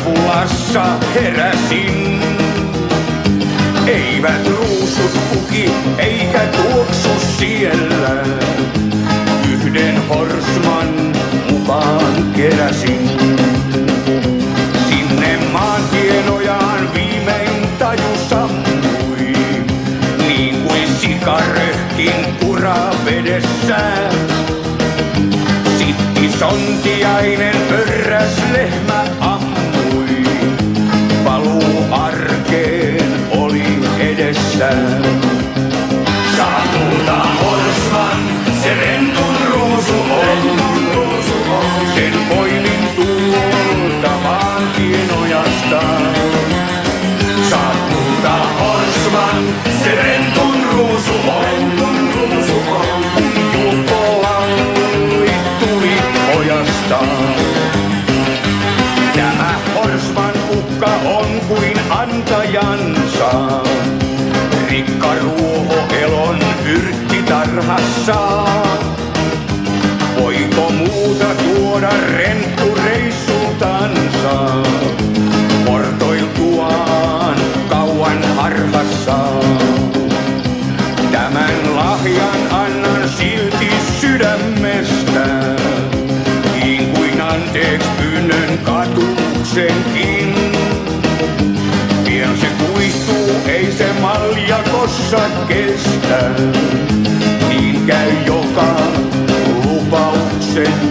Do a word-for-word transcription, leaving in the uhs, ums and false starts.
Kapulassa heräsin. Eivät ruusut puki eikä tuoksu siellä. Yhden horsman mukaan keräsin. Sinne maantienojaan viimein taju sammui. Niin kuin sikaröhkin uravedessä. Sitti sontiainen pörräs lehmä ammui. Paluu arkeen oli edessä. Saatulta horsman, se rentun ruusu on. Sen poimin tuolta maantienojasta. Saatulta horsman, se rentun ruusu on. Julpo lauli tuli pojasta. Tämä horsman ukka on kuin antajansa. Rikka ruoho elon yrttitarhassa. Voiko muuta tuoda renttureissultansa? Portoiltuaan kauan harhassa. Tämän lahjan annan silti sydämestä. Niin kuin anteeksi pyynnön katumuksenkin. Pian se kuihtuu, ei se maljakossa kestä. Niin käy joka lupauksen